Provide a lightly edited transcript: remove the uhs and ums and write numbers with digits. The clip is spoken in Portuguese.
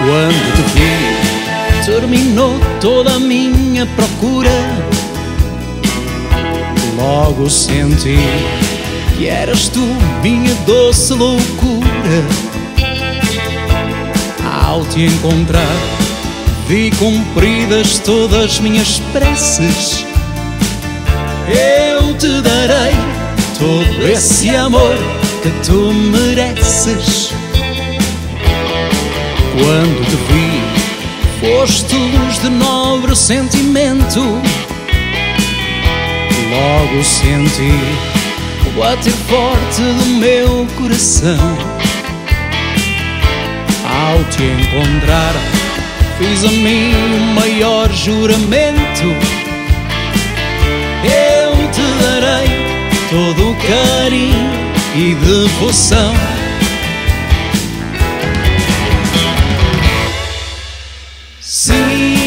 Quando te vi, terminou toda a minha procura. Logo senti que eras tu, minha doce loucura. Ao te encontrar, vi cumpridas todas minhas preces. Eu te darei todo esse amor que tu mereces. Quando te vi, foste luz de nobre sentimento. Logo senti o bater forte do meu coração. Ao te encontrar, fiz a mim o maior juramento. Eu te darei todo o carinho e devoção. Sim.